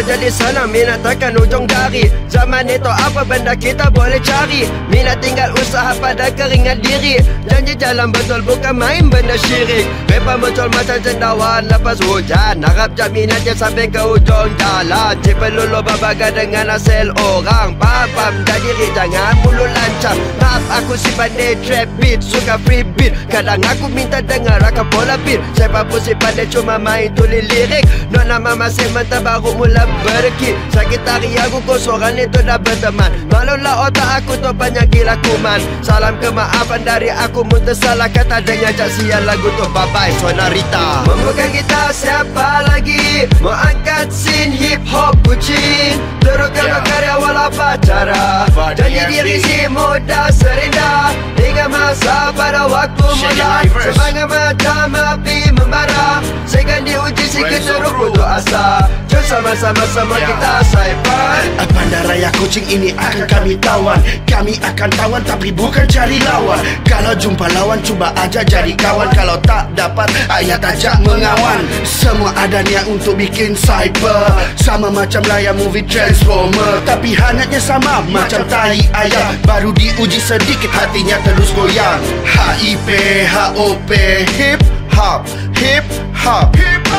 jadi senang, minat takkan ujung jari. Zaman itu apa benda kita boleh cari, minat tinggal usaha pada keringat diri. Janji jalan betul bukan main benda syirik. Rapper muncul macam cendawan lepas hujan, harap jaminannya sampai ke ujung jalan. Cik pelulu berbagai dengan hasil orang. Faham diri jangan mulu lancang. Maaf aku si pandai trap beat, suka free beat. Kadang aku minta dengar akan pola beat. Siapa pun si pandai cuma main tulis lirik. Nak nama masih mentah baru mula berkit. Sakit hari aku kosoran itu dah berteman. Malulah otak aku tu banyak gila kuman. Salam kemaafan dari aku muntah salah kata dengan cak sial lagu tu. Bye bye Sonarita. Membuka kita siapa lagi mau angkat scene hip hop kucing. Teruskan berkarya walau apa cara. Janji diri si muda serindah hingga masa pada waktu mula. Semangat macam api membara, segan diuji sikit terus putus asa. Jom sama-sama kita cyber. Bandaraya kucing ini akan kami tawan. Kami akan tawan tapi bukan cari lawan. Kalau jumpa lawan cuba aja jadi kawan. Kalau tak dapat ayat ajak mengawan. Semua ada niat untuk bikin cyber, sama macam layar movie Transformer, tapi hangatnya sama macam tai ayam. Baru diuji sedikit hatinya terus goyang. HIP HOP hip hop hip hop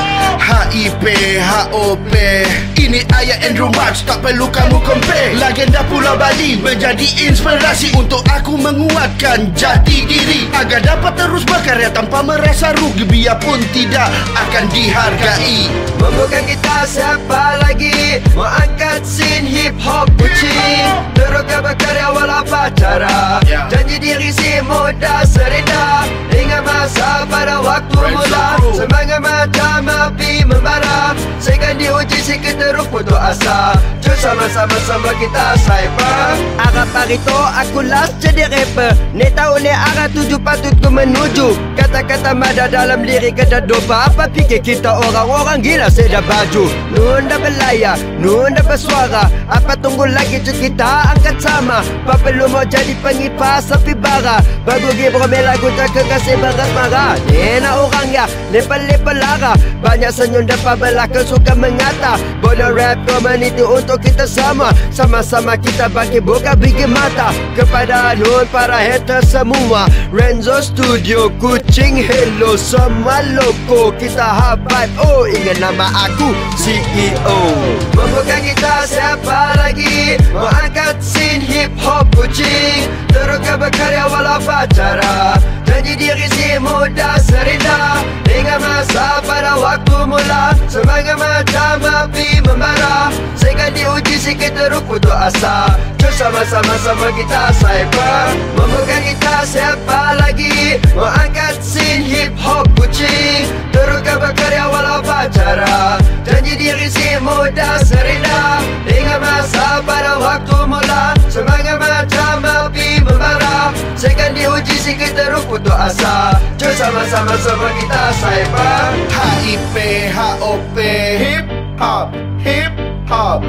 HIP HOP. Ini ayat Andrew Marx, tak perlu kamu compare. Legenda Pulau Bali menjadi inspirasi untuk aku menguatkan jati diri, agar dapat terus berkarya tanpa merasa rugi, biarpun tidak akan dihargai. Membuka kita siapa lagi mau angkat scene hip hop kucing. Teruskan berkarya walau apa cara. Janji diri si muda serindah hingga masa pada waktu mula. Semangat macam api membara, segan diuji sikit terus putus asa. Jom sama-sama kita cyber. Harap hari tu aku last jadi rapper. Ni tahu ni arah tuju patut ku menuju. Kata-kata mada dalam lirik ada dopa. Apa fikir kita orang-orang gila sedah baju. Nun dah berlayar, nun dah bersuara. Apa tunggu lagi cuk kita angkat sama. Apa perlu mau jadi pengipas sapi bara. Baru pergi bermain lagu tak kekasih berat marah. Ni nak orang ya lepel-lepel lara. Banyak senyum depan belakang suka mengata. Bodoh rap community untuk kita sama. Sama-sama kita bangkit buka bikin mata. Kepada nun para hater semua. Renzo Studio kucing hello semua loko. Kita high vibe oh ingat nama aku CEO. Membuka kita siapa lagi mau angkat scene hip hop kucing. Teruskan berkarya walau apa cara. Janji diri si muda serindah hingga masa pada waktu mula. Semangat macam api membara, segan diuji sikit terus putus asa. Jom sama-sama kita cyber. Membuka kita siapa lagi mau angkat scene hip hop kucing. Teruskan berkarya walau apa cara. Janji diri si muda serindah hingga masa pada waktu mula. Semangat macam api membara, segan diuji sikit terus putus asa. Jom sama-sama kita cyber. HIP HOP hip hop hip hop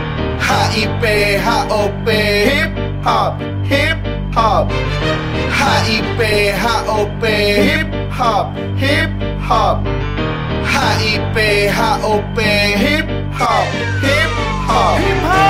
HIP HOP hip hop hip hop HIP HOP hip hop hip hop HIP HOP hip hop hip hop.